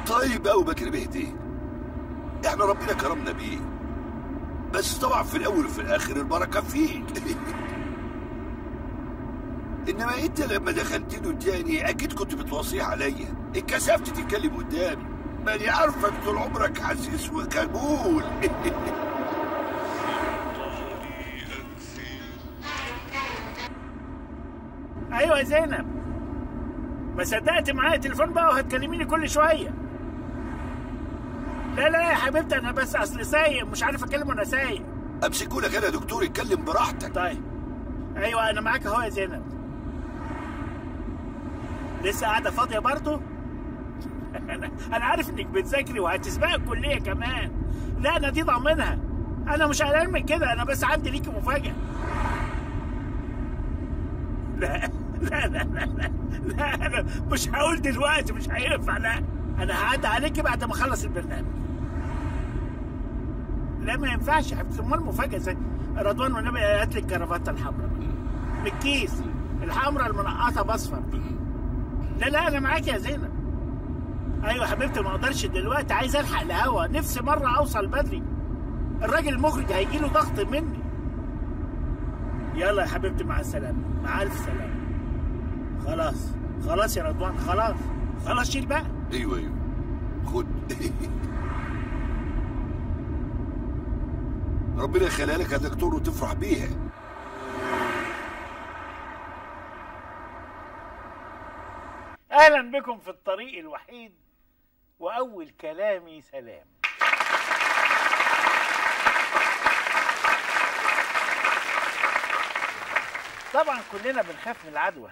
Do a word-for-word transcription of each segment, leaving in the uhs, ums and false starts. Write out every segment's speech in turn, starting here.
طيب قوي بكر بهدي، احنا ربنا كرمنا بيه، بس طبعا في الاول وفي الاخر البركه فيك. انما انت لما دخلت له تاني اكيد كنت بتوصيه عليا، اتكسفت تتكلم قدامي، ماني عارفك طول عمرك حسيس وكبول. ايوه يا زينب، ما صدقت معايا التليفون بقى وهتكلميني كل شويه. لا لا يا حبيبتي، انا بس اصل سايق مش عارف اكلم وانا سايق. امسكوا لك انا يا دكتور، اتكلم براحتك. طيب ايوه انا معاك اهو يا زينب. لسه قاعده فاضيه برضه؟ انا انا عارف انك بتذاكري وهتسبقي الكليه كمان. لا انا دي ضامنها، انا مش قلقان من كده، انا بس عندي ليكي مفاجاه. لا لا لا لا لا, لا انا مش هقول دلوقتي، مش هينفع. لا انا هعدي عليكي بعد ما اخلص البرنامج. لا ما ينفعش يا حبيبتي، امال المفاجاه ازاي؟ رضوان والنبي هات لي الكرافته الحمراء من الكيس، الحمراء المنقطه باصفر دي. لا لا انا معاك يا زينب. ايوه حبيبتي ما اقدرش دلوقتي، عايز الحق الهوا، نفسي مره اوصل بدري. الراجل المخرج هيجي له ضغط مني. يلا يا حبيبتي مع السلامه، مع الف سلامه. خلاص خلاص يا رضوان، خلاص خلاص شيل بقى. ايوه ايوه خد. ربنا يخليها لك يا دكتور وتفرح بيها. اهلا بكم في الطريق الوحيد، واول كلامي سلام. طبعا كلنا بنخاف من العدوى،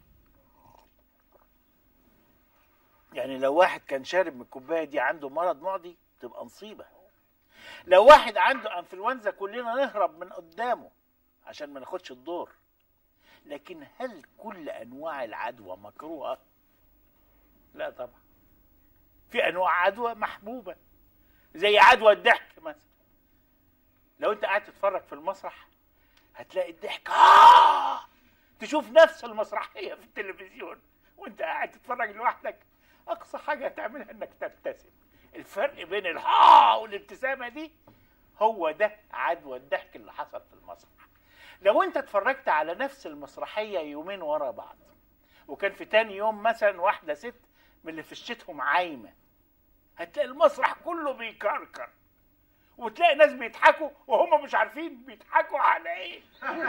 يعني لو واحد كان شارب من الكوبايه دي عنده مرض معدي تبقى مصيبه. لو واحد عنده انفلونزا كلنا نهرب من قدامه عشان ما ناخدش الدور. لكن هل كل انواع العدوى مكروهه؟ لا طبعا. في انواع عدوى محبوبه، زي عدوى الضحك مثلا. لو انت قاعد تتفرج في المسرح هتلاقي الضحك آه تشوف نفس المسرحيه في التلفزيون وانت قاعد تتفرج لوحدك، اقصى حاجه هتعملها انك تبتسم. الفرق بين الها والابتسامه دي هو ده عدوى الضحك اللي حصل في المسرح. لو انت اتفرجت على نفس المسرحيه يومين ورا بعض، وكان في تاني يوم مثلا واحده ست من اللي فشتهم عايمه، هتلاقي المسرح كله بيكركر، وتلاقي ناس بيضحكوا وهم مش عارفين بيضحكوا على ايه.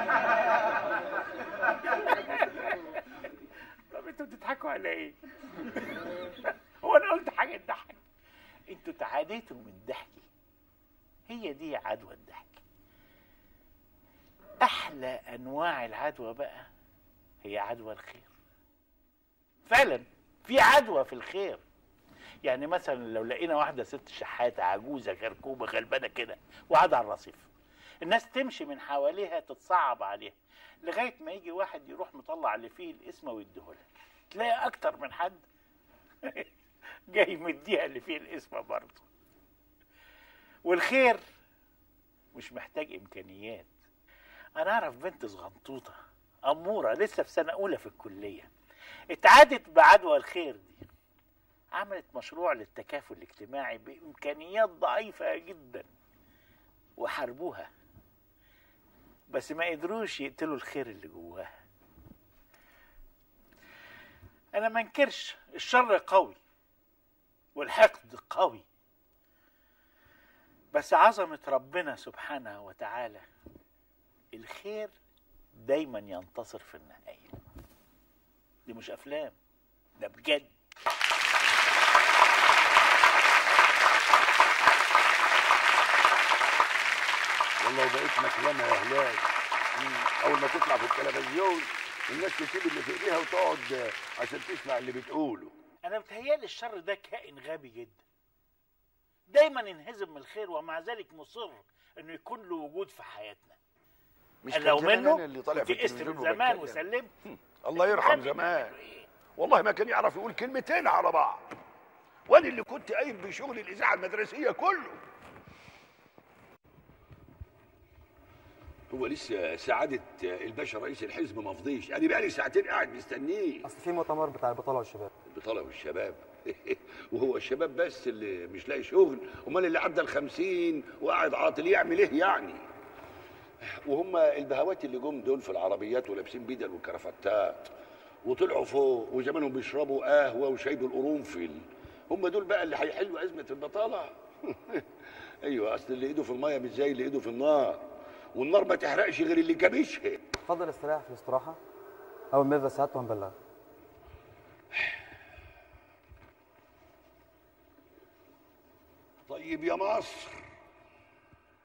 طب انتوا بتضحكوا على ايه؟ هو انا قلت حاجه تضحك؟ انتوا تعاديتوا من ضحكي، هي دي عدوى الضحك. احلى انواع العدوى بقى هي عدوى الخير. فعلا في عدوى في الخير. يعني مثلا لو لقينا واحده ست شحاته عجوزه كركوبه غلبانه كده وقاعده على الرصيف، الناس تمشي من حواليها تتصعب عليها لغايه ما يجي واحد يروح مطلع اللي فيه الاسم ويديهولها، تلاقي اكتر من حد جاي مديها اللي فيه الاسم برضه. والخير مش محتاج امكانيات. انا اعرف بنت صغنطوطه اموره لسه في سنه اولى في الكليه، اتعادت بعدوى الخير دي، عملت مشروع للتكافل الاجتماعي بامكانيات ضعيفه جدا، وحاربوها بس ما قدروش يقتلوا الخير اللي جواها. انا ما انكرش الشر قوي والحقد قوي، بس عظمه ربنا سبحانه وتعالى الخير دايما ينتصر في النهايه. دي مش افلام، ده بجد. والله وبقيت مكلمه يا هلال. اول ما تطلع في التلفزيون الناس تسيب اللي في ايديها وتقعد عشان تسمع اللي بتقوله. انا بتهيالي الشر ده كائن غبي جدا، دايما ينهزم من الخير ومع ذلك مصر انه يكون له وجود في حياتنا. مش لو منه اللي طالع في التلفزيون من زمان وسلمت. الله يرحم زمان، والله ما كان يعرف يقول كلمتين على بعض، وانا اللي كنت قايم بشغل الاذاعه المدرسيه كله. هو لسه سعادة الباشا رئيس الحزب ما فضيش، انا بقالي ساعتين قاعد مستنيه. اصل في مؤتمر بتاع البطاله والشباب. البطاله والشباب وهو الشباب بس اللي مش لاقي شغل؟ امال اللي عدى الخمسين وقاعد عاطل يعمل ايه يعني؟ وهم البهوات اللي جم دول في العربيات ولابسين بدل وكرافتات وطلعوا فوق وزمانهم بيشربوا قهوه وشاي بالقرنفل، هم دول بقى اللي هيحلوا ازمه البطاله؟ ايوه، اصل اللي ايده في الميه مش زي اللي ايده في النار، والنار ما تحرقش غير اللي كابشها. اتفضل استريح في الاستراحه، اول ما يفضى ساعته هنبلغك. طيب يا مصر،